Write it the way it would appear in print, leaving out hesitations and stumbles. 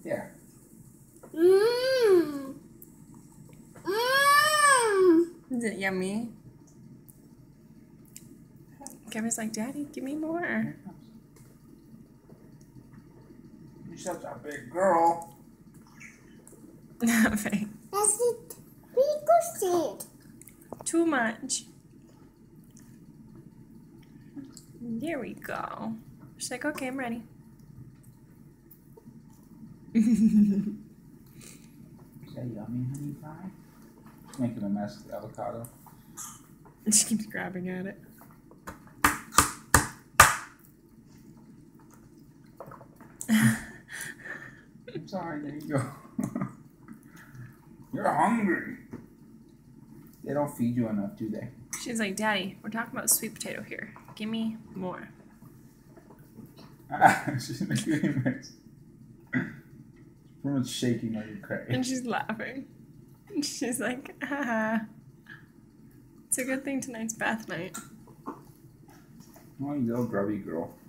Here. Mmm. Mmm. Is it yummy? Gaby's like, Daddy, give me more. You're such a big girl. Nothing. That's it. Ricochet. Too much. There we go. She's like, okay, I'm ready. Is that yummy, honey pie? Making a mess of the avocado. She keeps grabbing at it. I'm sorry, there you go. You're hungry. They don't feed you enough, do they? She's like, Daddy, we're talking about sweet potato here. Give me more. She's making a mess. Pretty much shaking like a cray. And she's laughing. And she's like, haha. It's a good thing tonight's bath night. Oh, you little grubby girl.